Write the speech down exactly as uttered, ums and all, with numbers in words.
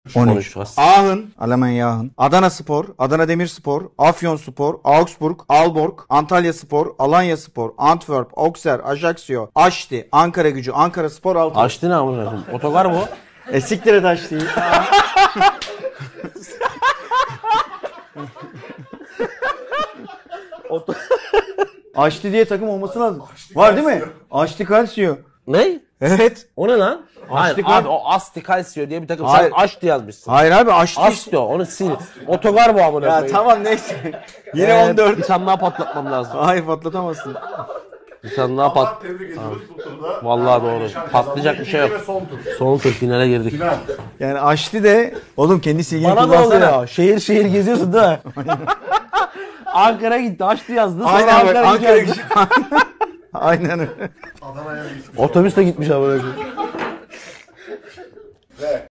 on üç. Konuşacağız. Ahın, Alanya Ahın, Adana Spor, Adana Demirspor, Afyon Spor, Augsburg, Aalborg, Antalya Spor, Alanya Spor, Antwerp, Auxerre, Ajaccio, Aşti, Ankara Gücü, Ankara Spor, Altay. Açtı ne amına koyayım? Otogar bu. E siktir et Aşti'yi. Aşti diye takım olması lazım. Var değil mi? Aşti Calcio. Ne? Evet. O ne lan? Hayır Astikal- abi o Asti Calcio diye bir takım. Hayır. Sen Aşti yazmışsın. Hayır abi Aşti. Asti o. Onu sil. Otogar bu amına Ya koyayım. tamam neyse. Yine Ee, on dört. Bir tane daha patlatmam lazım. Hayır patlatamazsın. Bir tane daha pat. Tebrik ediyoruz bu turda. Vallahi doğru. Patlayacak bir şey yok. Ve son tur. Son tur finale girdik. Final. Yani Aşti de oğlum kendi silgini Bana da kullansana. oldu ya. Şehir şehir geziyorsun değil mi? Ankara gitti. Aşti yazdı. Sonra Aynen bak Ankara, Ankara yazdı. Gücü. Aynen öyle. Adana'ya gitmiş. Otobüs de gitmiş amına koyayım. Ve